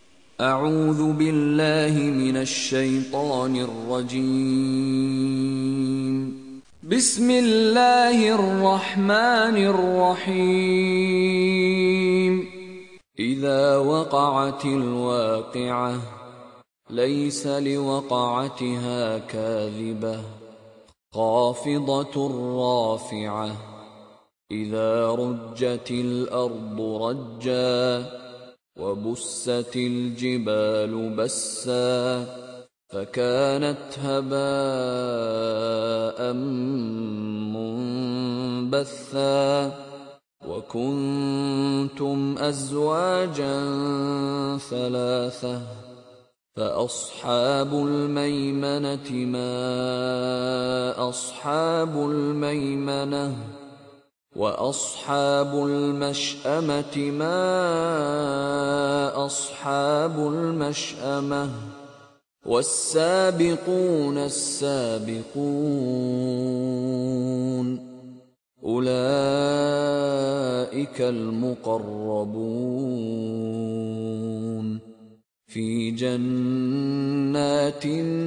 أعوذ بالله من الشيطان الرجيم. بسم الله الرحمن الرحيم. إذا وقعت الواقعة ليس لوقعتها كاذبة خافضة رافعة إذا رجت الأرض رجا وبست الجبال بسا فكانت هباء منبثا وكنتم أزواجا ثلاثة فأصحاب الميمنة ما أصحاب الميمنة وأصحاب المشأمة ما أصحاب المشأمة والسابقون السابقون أولئك المقربون في جنات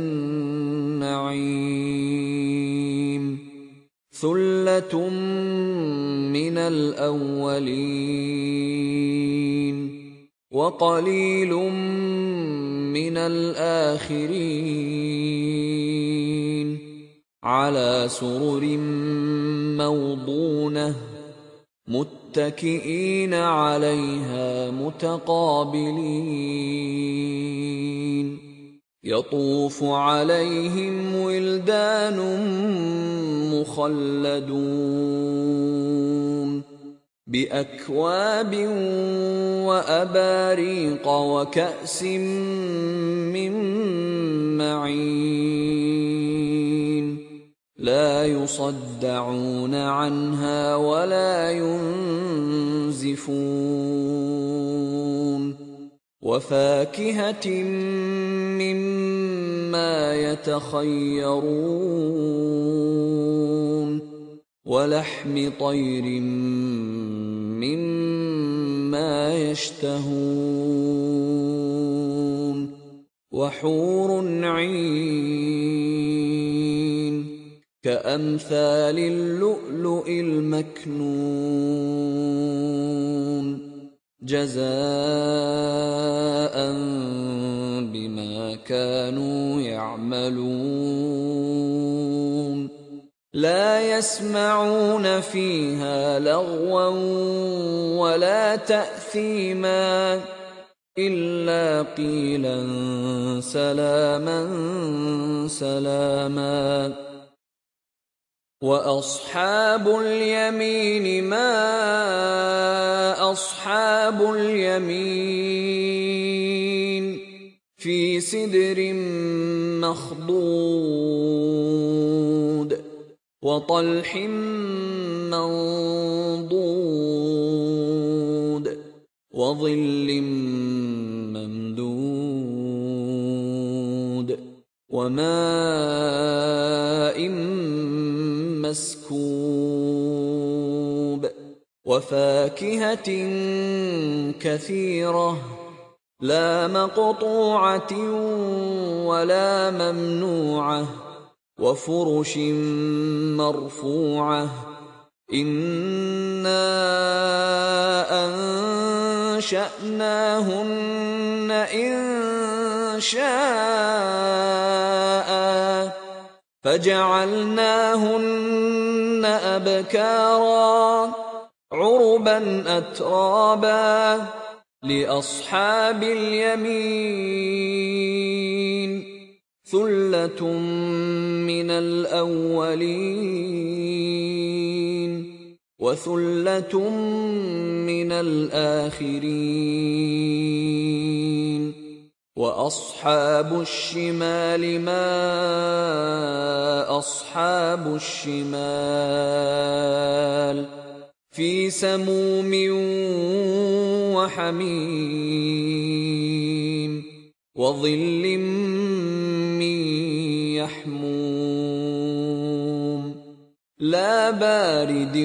النعيم ثلة من الأولين وقليل من الآخرين على سرر موضونة متكئين عليها متقابلين يطوف عليهم ولدان مخلدون بأكواب وأباريق وكأس من معين لا يصدعون عنها ولا ينزفون وفاكهة مما يتخيرون ولحم طير مما يشتهون وحور عين كأمثال اللؤلؤ المكنون جزاء بما كانوا يعملون لا يسمعون فيها لغوا ولا تأثيما إلا قيلا سلاما سلاما وأصحاب اليمين ما أصحاب اليمين في سدر مخضود وطلح منضود وظل ممدود وماء مسكوب وفاكهة كثيرة لا مقطوعة ولا ممنوعة وفرش مرفوعة إنا أنشأناهن إنشاء فجعلناهن أبكارا عربا أترابا لأصحاب اليمين ثلة من الأولين وثلة من الآخرين وأصحاب الشمال ما أصحاب الشمال في سموم وحميم وظل من يحموم لا بارد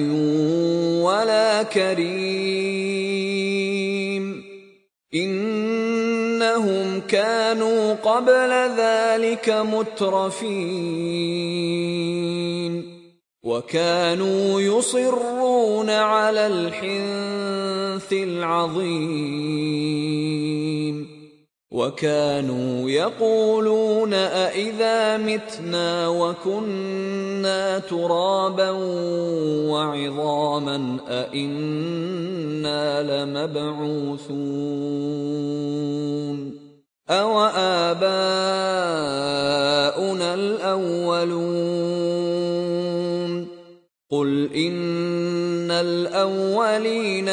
ولا كريم إنهم كانوا قبل ذلك مترفين وكانوا يصرون على الحنث العظيم وكانوا يقولون أإذا متنا وكنا ترابا وعظاما أإنا لمبعوثون أوآباؤنا الأولون قل إن الأولين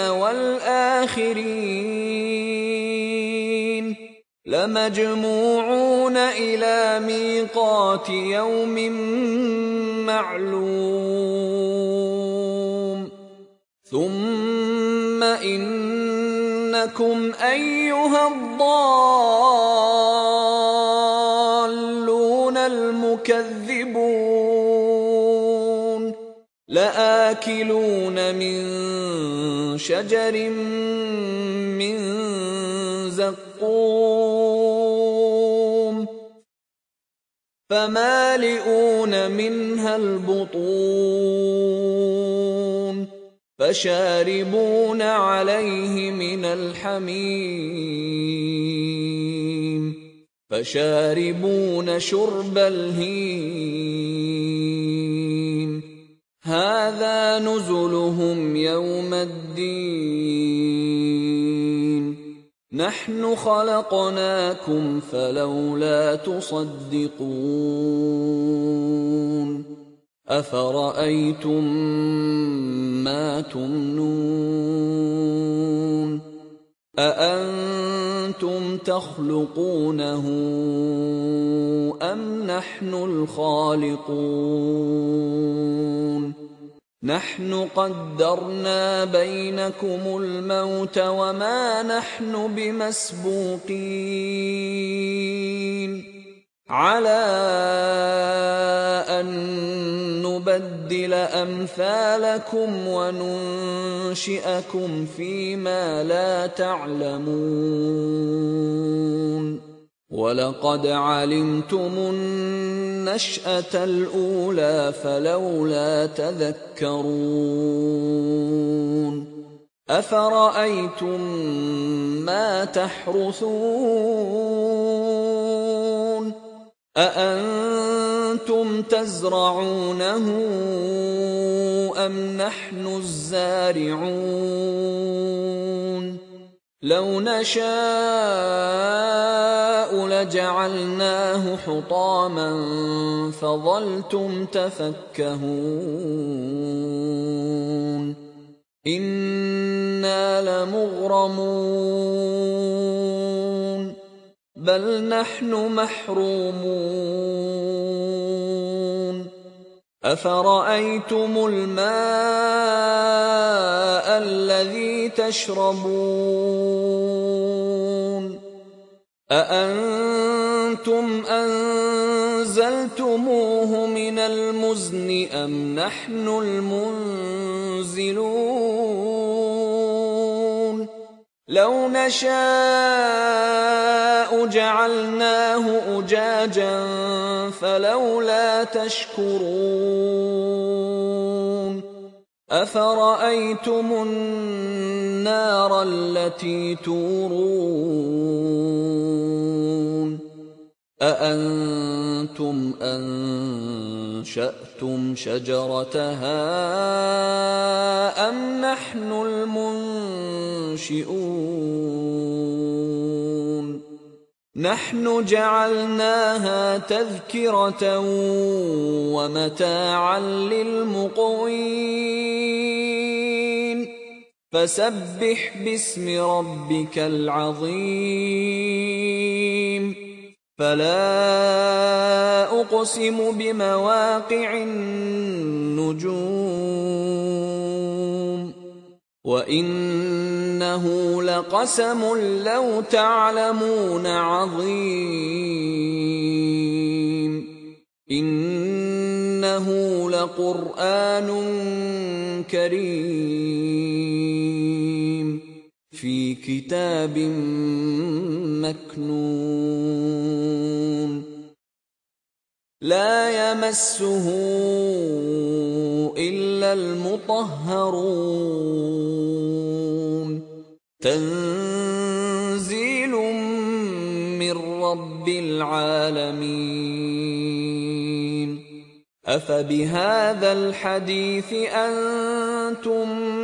والآخرين لمجموعون إلى ميقات يوم معلوم ثم إنكم أيها الضالون المكذبون لآكلون من شجر من زقوم فمالئون منها البطون فشاربون عليه من الحميم فشاربون شرب الهيم هذا نزلهم يوم الدين نحن خلقناكم فلولا تصدقون أفرأيتم ما تمنون أأنتم تخلقونه أم نحن الخالقون نحن قدرنا بينكم الموت وما نحن بمسبوقين على أن نبدل أمثالكم وننشئكم فيما لا تعلمون ولقد علمتم النشأة الأولى فلولا تذكرون أفرأيتم ما تحرثون أأنتم تزرعونه أم نحن الزارعون لو نشاء لجعلناه حطاما فظلتم تفكهون إنا لمغرمون بل نحن محرومون أفرأيتم الماء الذي تشربون أأنتم أنزلتموه من المزن أم نحن المنزلون لو نشاء جعلناه أجاجا فلولا تشكرون أفرأيتم النار التي تورون أأنتم أنشأتم شجرتها أم نحن المنشئون نحن جعلناها تذكرة ومتاعا للمقوين فسبح باسم ربك العظيم فلا أقسم بمواقع النجوم وإنه لقسم لو تعلمون عظيم إنه لقرآن كريم في كتاب مكنون لا يمسه إلا المطهرون تنزيل من رب العالمين أفبهذا الحديث أنتم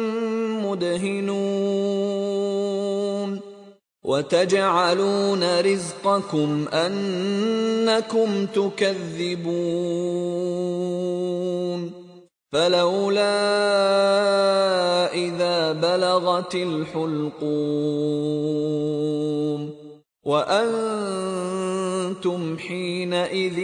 مدهنون وتجعلون رزقكم أنكم تكذبون فلولا إذا بلغت الحلقوم وأنتم حينئذ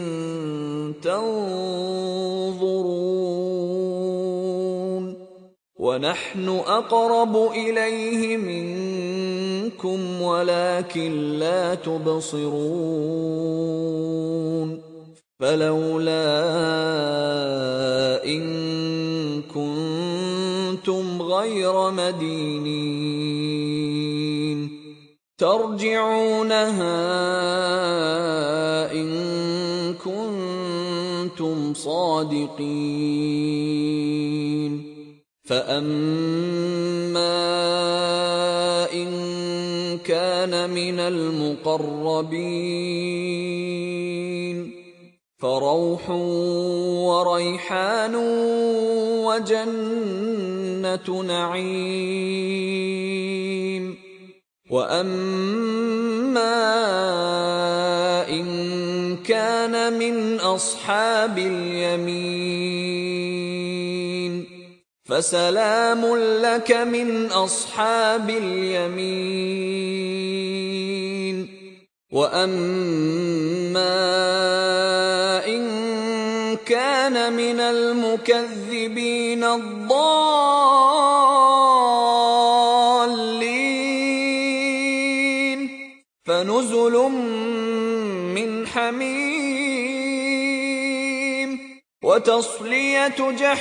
تنظرون ونحن أقرب إليه منكم ولكن لا تبصرون فلولا إن كنتم غير مدينين ترجعونها إن كنتم صادقين فأما إن كان من المقربين فروح وريحان وجنة نعيم وأما إن كان من أصحاب اليمين فسلام لك من أصحاب اليمين وأما إن كان من المكذبين الضالين فنزل من حميم وتصلية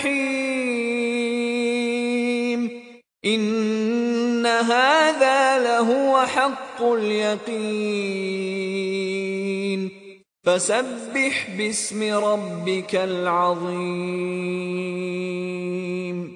جحيم إن هذا لهو حق اليقين فسبح باسم ربك العظيم